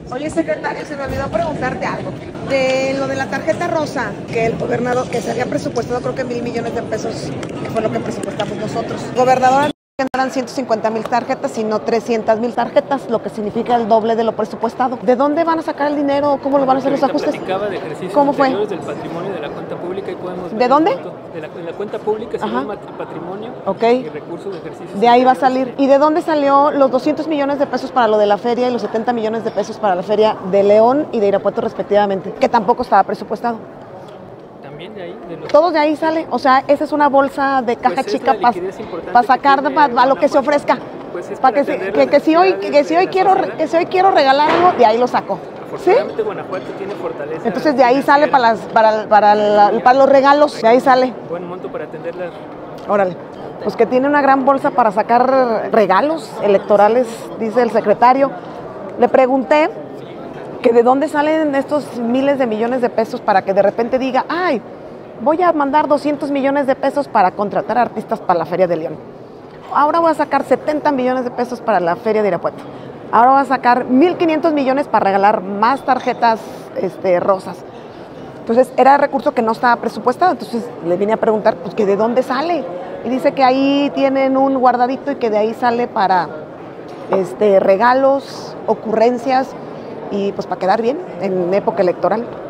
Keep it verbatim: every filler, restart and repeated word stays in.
Oye, secretario, se me olvidó preguntarte algo. De lo de la tarjeta rosa, que el gobernador, que se había presupuestado creo que mil millones de pesos, que fue lo que presupuestamos nosotros. Gobernador, que no eran ciento cincuenta mil tarjetas, sino trescientas mil tarjetas, lo que significa el doble de lo presupuestado. ¿De dónde van a sacar el dinero? ¿Cómo lo van a hacer los ajustes? De ¿Cómo fue? Del patrimonio de la cuenta pública y podemos ¿De dónde? De la, de la cuenta pública, se llama patrimonio okay. Y recursos de ejercicio. De ahí va a salir. ¿Y de dónde salió los doscientos millones de pesos para lo de la feria y los setenta millones de pesos para la feria de León y de Irapuato respectivamente? Que tampoco estaba presupuestado. También de ahí. De los... Todos de ahí sale. O sea, esa es una bolsa de caja pues chica para pa sacar para a lo que se ofrezca. Pues es para que, se, que, que si hoy, que si hoy quiero, que si hoy quiero regalar algo, de ahí lo saco. Afortunadamente, ¿sí? Guanajuato tiene fortaleza. Entonces de ahí sale para, las, para, para, la, para los regalos, de ahí sale. Buen monto para atenderlas. Órale. Pues que tiene una gran bolsa para sacar regalos electorales, dice el secretario. Le pregunté que de dónde salen estos miles de millones de pesos para que de repente diga, ay, voy a mandar doscientos millones de pesos para contratar artistas para la Feria de León. Ahora voy a sacar setenta millones de pesos para la Feria de Irapuato. Ahora voy a sacar mil quinientos millones para regalar más tarjetas este, rosas. Entonces, era recurso que no estaba presupuestado. Entonces, le vine a preguntar, pues, que de dónde sale. Y dice que ahí tienen un guardadito y que de ahí sale para este, regalos, ocurrencias y pues para quedar bien en época electoral.